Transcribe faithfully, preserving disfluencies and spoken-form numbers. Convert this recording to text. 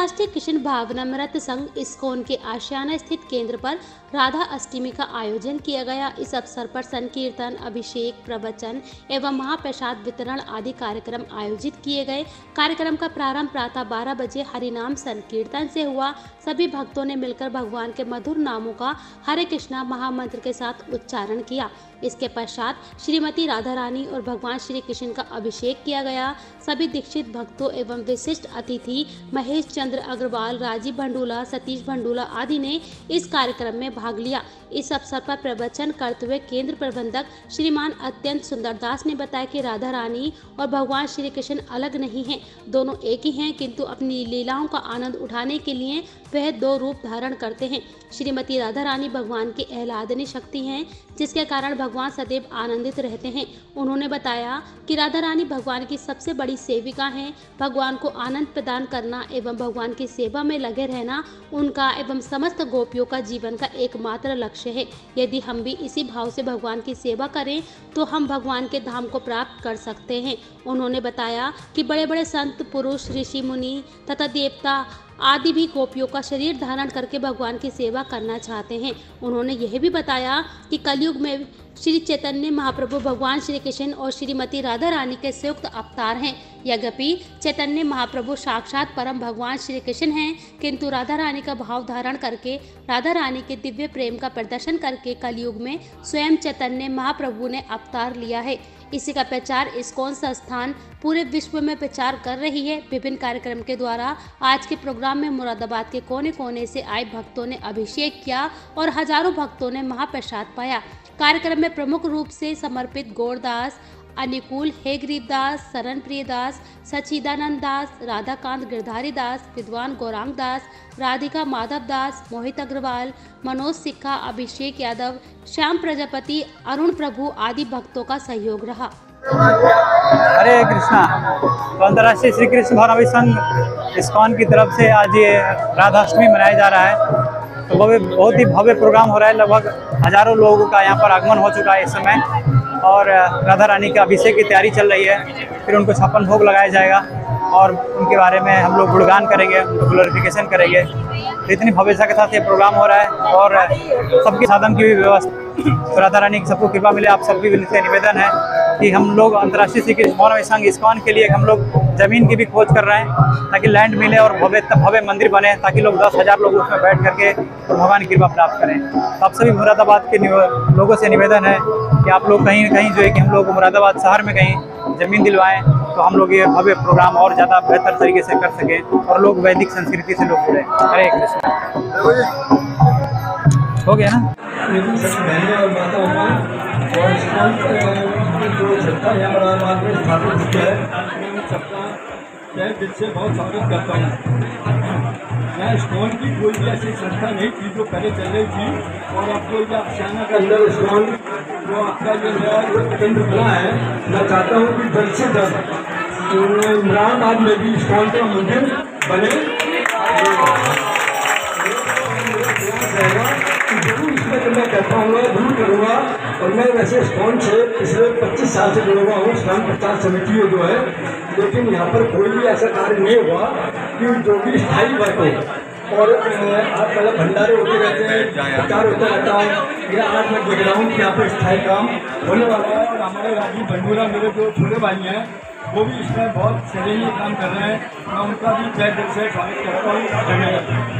अंतर्राष्ट्रीय कृष्ण भावनामृत संघ इस्कॉन के आशियाना स्थित केंद्र पर राधा अष्टमी का आयोजन किया गया। इस अवसर पर संकीर्तन, अभिषेक, प्रवचन एवं महाप्रसाद वितरण आदि कार्यक्रम आयोजित किए गए। कार्यक्रम का प्रारंभ प्रातः बारह बजे हरिनाम संकीर्तन से हुआ। सभी भक्तों ने मिलकर भगवान के मधुर नामों का हरे कृष्णा महामंत्र के साथ उच्चारण किया। इसके पश्चात श्रीमती राधा रानी और भगवान श्री कृष्ण का अभिषेक किया गया। सभी दीक्षित भक्तों एवं विशिष्ट अतिथि महेश चंद्र अग्रवाल, राजीव भंडूला, सतीश भंडूला आदि ने इस कार्यक्रम में भाग लिया। इस अवसर पर प्रवचन करते हुए केंद्र प्रबंधक श्रीमान अत्यंत सुंदरदास ने बताया कि राधा रानी और भगवान श्री कृष्ण अलग नहीं हैं, दोनों एक ही हैं, किंतु अपनी लीलाओं का आनंद उठाने के लिए वह दो रूप धारण करते हैं। श्रीमती राधा रानी भगवान की आह्लादनी शक्ति हैं, जिसके कारण भगवान सदैव आनंदित रहते हैं। उन्होंने बताया कि राधा रानी भगवान की सबसे बड़ी सेविका हैं। भगवान को आनंद प्रदान करना एवं भगवान की सेवा में लगे रहना उनका एवं समस्त गोपियों का जीवन का एकमात्र लक्ष्य है। यदि हम भी इसी भाव से भगवान की सेवा करें तो हम भगवान के धाम को प्राप्त कर सकते हैं। उन्होंने बताया कि बड़े बड़े संत, पुरुष, ऋषि, मुनि तथा देवता आदि भी गोपियों का शरीर धारण करके भगवान की सेवा करना चाहते हैं। उन्होंने यह भी बताया कि कलयुग में श्री चैतन्य महाप्रभु भगवान श्री कृष्ण और श्रीमती राधा रानी के संयुक्त अवतार हैं। यद्यपि चैतन्य महाप्रभु साक्षात परम भगवान श्री कृष्ण हैं, किंतु राधा रानी का भाव धारण करके राधा रानी के दिव्य प्रेम का प्रदर्शन करके कलयुग में स्वयं चैतन्य महाप्रभु ने अवतार लिया है। इसी का प्रचार इस्कॉन संस्थान पूरे विश्व में प्रचार कर रही है। विभिन्न कार्यक्रम के द्वारा आज के प्रोग्राम में मुरादाबाद के कोने कोने से आए भक्तों ने अभिषेक किया और हजारों भक्तों ने महाप्रसाद पाया। कार्यक्रम में प्रमुख रूप से समर्पित गौरदास, अनुकूल हेगरीदास, शरण प्रियदास, सच्चिदानंद दास, राधाकांत गिरधारी दास, विद्वान गौरांग दास, राधिका माधव दास, मोहित अग्रवाल, मनोज सिक्का, अभिषेक यादव, श्याम प्रजापति, अरुण प्रभु आदि भक्तों का सहयोग रहा। हरे कृष्णा। तो अंतर्राष्ट्रीय श्री कृष्ण भावनामृत संघ इस्कॉन की तरफ से आज ये राधाष्टमी मनाया जा रहा है। तो भव्य बहुत ही भव्य प्रोग्राम हो रहा है। लगभग हजारों लोगों का यहाँ पर आगमन हो चुका है इस समय और राधा रानी के अभिषेक की तैयारी चल रही है। फिर उनको छप्पन भोग लगाया जाएगा और उनके बारे में हम लोग गुणगान करेंगे, उनको ग्लोरिफिकेशन करेंगे। तो इतनी भव्यता के साथ ये प्रोग्राम हो रहा है और सबके साधन की भी व्यवस्था। तो राधा रानी की सबको कृपा मिले। आप सबकी से निवेदन है कि हम लोग अंतर्राष्ट्रीय श्री कृष्ण भावनामृत संघ इस्कॉन के लिए हम लोग जमीन की भी खोज कर रहे हैं ताकि लैंड मिले और भव्य भव्य मंदिर बने, ताकि लोग दस हज़ार लोग उसमें बैठ करके और भगवान की कृपा प्राप्त करें। तो आप सभी मुरादाबाद के लोगों से निवेदन है कि आप लोग कहीं कहीं जो है कि हम लोग मुरादाबाद शहर में कहीं ज़मीन दिलवाएं तो हम लोग ये भव्य प्रोग्राम और ज़्यादा बेहतर तरीके से कर सकें और लोग वैदिक संस्कृति से लोग जुड़े। हरे कृष्ण। हो गया ना? और माता और इस्कॉन जो संस्था यहाँ मुरादाबाद में स्थापित की है, मैं सबका तहे दिल से बहुत स्वागत करता हूँ। यहाँ इस्कॉन की कोई भी ऐसी संस्था नहीं थी जो पहले चल रही थी और अब कोई आशियाना के अंदर इस्कॉन जो आपका जो नया केंद्र बना है, मैं चाहता हूँ कि जल्द से जल्द मुरादाबाद में भी इस्कॉन का मंदिर बने। जरूर इसमें तो मैं कहता हूँ जरूर करूँगा। और मैं वैसे इस्कॉन से पिछले पच्चीस साल से जुड़ा हुआ हूँ, इस्कॉन प्रचार समिति जो है, लेकिन यहाँ पर कोई भी ऐसा कार्य नहीं हुआ कि जो भी स्थायी वर्ग हो। और आप पहले भंडारे होते रहते हैं, प्रचार होता रहता है, या आज मैं देख रहा हूँ कि यहाँ पर स्थायी काम होने वाला है। और हमारे राजीव भंडूरा मेरे जो छोटे भाई हैं वो भी इसमें बहुत सराहनीय काम कर रहे हैं। मैं उनका भी तहे दिल से स्वागत करता हूँ। धन्यवाद।